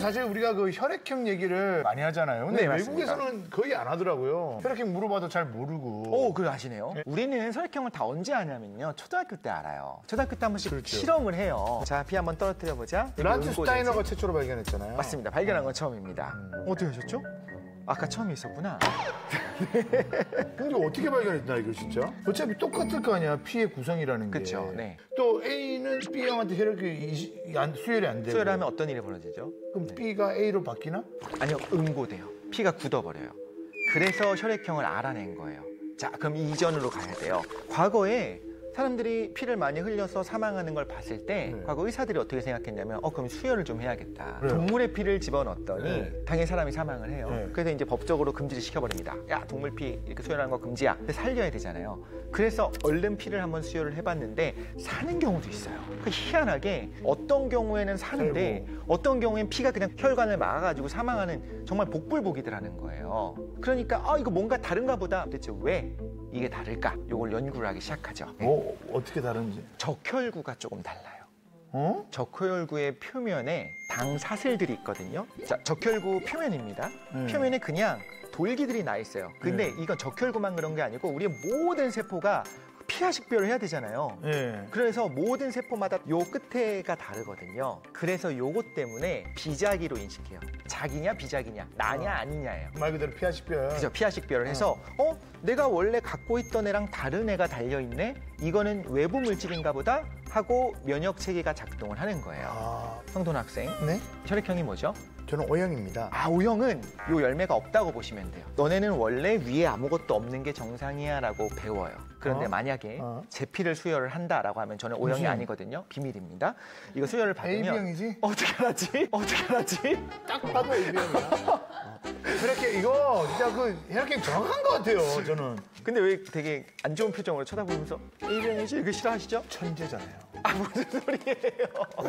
사실 우리가 그 혈액형 얘기를 많이 하잖아요. 근데 네, 외국에서는 거의 안 하더라고요. 혈액형 물어봐도 잘 모르고. 오, 그걸 아시네요. 네. 우리는 혈액형을 다 언제 아냐면요. 초등학교 때 알아요. 초등학교 때 한 번씩 그렇죠. 실험을 해요. 자, 피 한번 떨어뜨려보자. 란트슈타이너가 최초로 발견했잖아요. 맞습니다. 발견한 건 처음입니다. 어떻게 하셨죠? 아까 처음에 있었구나. 근데 어떻게 발견했나 이거 진짜? 어차피 똑같을 거 아니야 피의 구성이라는 게. 그렇죠. 네. 또 A는 B형한테 혈액이 수혈이 안 되고. 수혈하면 어떤 일이 벌어지죠? 그럼 네. B가 A로 바뀌나? 아니요, 응고돼요. 피가 굳어버려요. 그래서 혈액형을 알아낸 거예요. 자, 그럼 이전으로 가야 돼요. 과거에 사람들이 피를 많이 흘려서 사망하는 걸 봤을 때 과거 의사들이 어떻게 생각했냐면 그럼 수혈을 좀 해야겠다. 그래요. 동물의 피를 집어넣었더니 당연히 사람이 사망을 해요. 그래서 이제 법적으로 금지를 시켜버립니다. 야, 동물 피 이렇게 수혈하는 거 금지야. 근데 살려야 되잖아요. 그래서 얼른 피를 한번 수혈을 해봤는데 사는 경우도 있어요. 그 희한하게 어떤 경우에는 사는데 어떤 경우에는 피가 그냥 혈관을 막아가지고 사망하는 정말 복불복이들 하는 거예요. 그러니까 이거 뭔가 다른가 보다. 도대체 왜 이게 다를까? 이걸 연구를 하기 시작하죠. 어떻게 다른지. 적혈구가 조금 달라요. 어? 적혈구의 표면에 당사슬들이 있거든요. 자, 적혈구 표면입니다. 표면에 그냥 돌기들이 나 있어요. 근데 이건 적혈구만 그런 게 아니고 우리의 모든 세포가 피하식별을 해야 되잖아요. 그래서 모든 세포마다 요 끝에가 다르거든요. 그래서 요것 때문에 비자기로 인식해요. 자기냐 비자기냐, 나냐 아니냐예요. 말 그대로 피하식별. 그죠, 피하식별을 해서 내가 원래 갖고 있던 애랑 다른 애가 달려있네? 이거는 외부 물질인가 보다? 하고 면역 체계가 작동을 하는 거예요. 성돈 학생, 네? 혈액형이 뭐죠? 저는 O형입니다. O형은 요 열매가 없다고 보시면 돼요. 너네는 원래 위에 아무것도 없는 게 정상이야 라고 배워요. 그런데 만약에 제 피를 수혈을 한다라고 하면 저는 O형이 아니거든요. 비밀입니다. 이거 수혈을 받으면 AB형이지? 어떻게 알았지? 어떻게 알았지? 딱 봐도 AB형이야. 혈액형 이거 진짜 그 혈액형 정확한 것 같아요. 저는. 근데 왜 되게 안 좋은 표정으로 쳐다보면서 A형이지? 이거 싫어하시죠? 천재잖아요. 무슨 소리예요?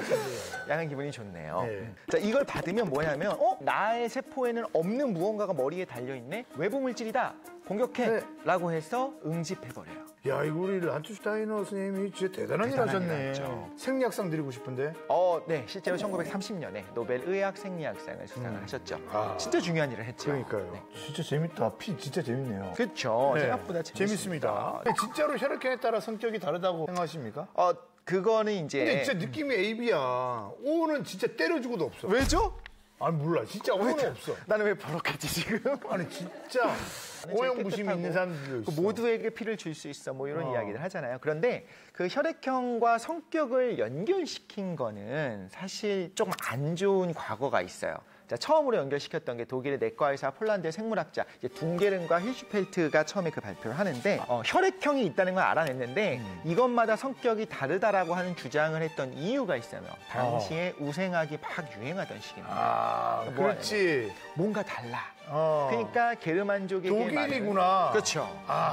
약간 기분이 좋네요. 네. 자, 이걸 받으면 뭐냐면 나의 세포에는 없는 무언가가 머리에 달려있네? 외부 물질이다. 공격해. 네. 라고 해서 응집해버려요. 야, 이거 우리 란트슈타이너 선생님이 진짜 대단한 일 하셨네. 일하죠. 생리학상 드리고 싶은데. 네. 실제로 1930년에 노벨 의학 생리학상을 수상을 하셨죠. 진짜 중요한 일을 했죠. 그러니까요. 네. 진짜 재밌다. 피 진짜 재밌네요. 그렇죠. 네. 생각보다 재밌습니다. 진짜로 혈액형에 따라 성격이 다르다고 생각하십니까? 그거는 이제. 근데 진짜 느낌이 AB야. O는 진짜 때려 죽어도 없어. 왜죠? 아니 몰라. 진짜 O는 없어. 나는 왜 버럭했지 지금? 아니 진짜 O형 무심이 있는 사람들도 있어. 모두에게 피를 줄 수 있어 뭐 이런 이야기를 하잖아요. 그런데 그 혈액형과 성격을 연결시킨 거는 사실 조금 안 좋은 과거가 있어요. 자, 처음으로 연결시켰던 게 독일의 내과 의사, 폴란드의 생물학자 이제 둥게른과 힐슈펠트가 처음에 그 발표를 하는데 혈액형이 있다는 걸 알아냈는데 이것마다 성격이 다르다라고 하는 주장을 했던 이유가 있어요. 당시에 우생학이 막 유행하던 시기입니다. 그렇지. 뭔가 달라. 그러니까 게르만족에게 독일이구나. 그렇죠.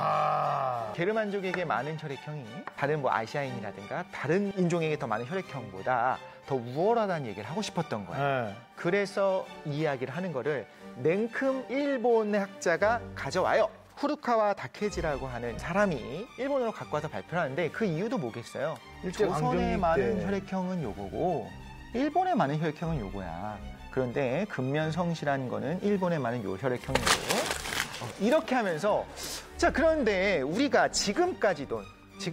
아. 게르만족에게 많은 혈액형이 다른 뭐 아시아인이라든가 다른 인종에게 더 많은 혈액형보다 더 우월하다는 얘기를 하고 싶었던 거예요. 네. 그래서 이 이야기를 하는 거를 냉큼 일본의 학자가 가져와요. 후루카와 다케지라고 하는 사람이 일본어로 갖고 와서 발표를 하는데 그 이유도 뭐겠어요? 조선에 많은 혈액형은 요거고 일본에 많은 혈액형은 요거야. 그런데 근면성실한 거는 일본에 많은 요 혈액형이고 이렇게 하면서 자, 그런데 우리가 지금까지도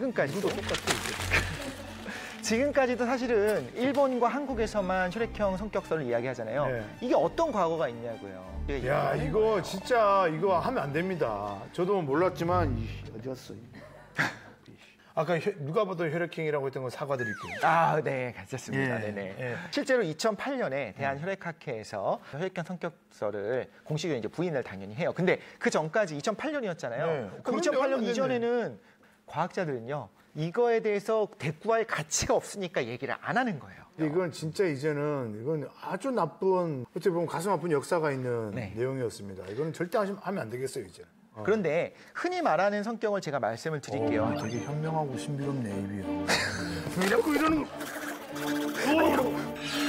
지금까지도 사실은 일본과 한국에서만 혈액형 성격설을 이야기하잖아요. 네. 이게 어떤 과거가 있냐고요. 야, 이거 진짜 이거 하면 안 됩니다. 저도 몰랐지만 어디 갔어? 아까 누가 봐도 혈액형이라고 했던 건 사과드릴게요. 네, 괜찮습니다. 예, 네네. 예. 실제로 2008년에 대한혈액학회에서 혈액형 성격설을 공식으로 이제 부인을 당연히 해요. 근데 그 전까지 2008년이었잖아요. 네. 그럼 2008년 이전에는 과학자들은요, 이거에 대해서 대꾸할 가치가 없으니까 얘기를 안 하는 거예요. 이건 진짜 이제는 이건 아주 나쁜 어떻게 보면 가슴 아픈 역사가 있는 네. 내용이었습니다. 이거는 절대 하면 안 되겠어요, 이제. 그런데 흔히 말하는 성격을 제가 말씀을 드릴게요. 되게 현명하고 신비롭네, AB형. 왜 자꾸 이러는 거?